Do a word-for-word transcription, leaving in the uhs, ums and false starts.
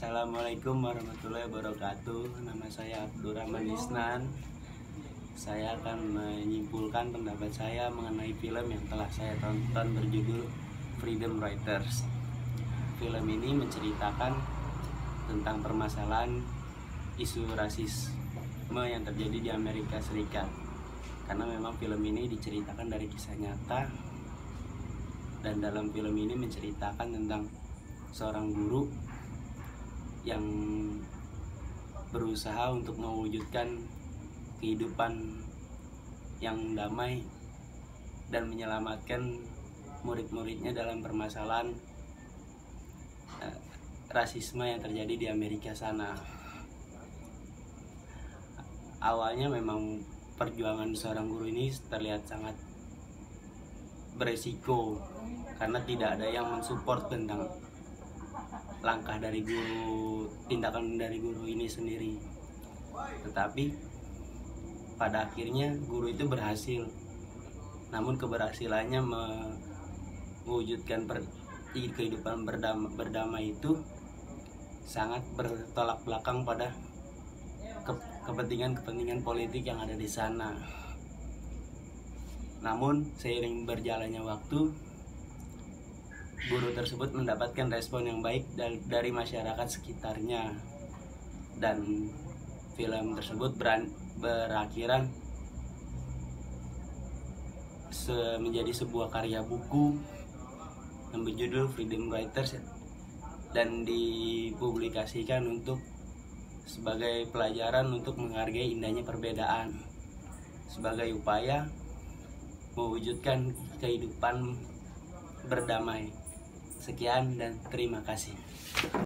Assalamualaikum warahmatullahi wabarakatuh. Nama saya Abdurrahman Isnan. Saya akan menyimpulkan pendapat saya mengenai film yang telah saya tonton berjudul Freedom Writers. Film ini menceritakan tentang permasalahan isu rasisme yang terjadi di Amerika Serikat. Karena memang film ini diceritakan dari kisah nyata, dan dalam film ini menceritakan tentang seorang guru yang berusaha untuk mewujudkan kehidupan yang damai dan menyelamatkan murid-muridnya dalam permasalahan eh, rasisme yang terjadi di Amerika sana. Awalnya memang perjuangan seorang guru ini terlihat sangat beresiko karena tidak ada yang mensupport tentang langkah dari guru, tindakan dari guru ini sendiri. Tetapi pada akhirnya guru itu berhasil. Namun keberhasilannya mewujudkan per, kehidupan berdamai, berdamai itu sangat bertolak belakang pada kepentingan-kepentingan politik yang ada di sana. Namun seiring berjalannya waktu, guru tersebut mendapatkan respon yang baik dari masyarakat sekitarnya, dan film tersebut berakhiran menjadi sebuah karya buku yang berjudul Freedom Writers dan dipublikasikan untuk sebagai pelajaran untuk menghargai indahnya perbedaan sebagai upaya mewujudkan kehidupan berdamai. Sekian dan terima kasih.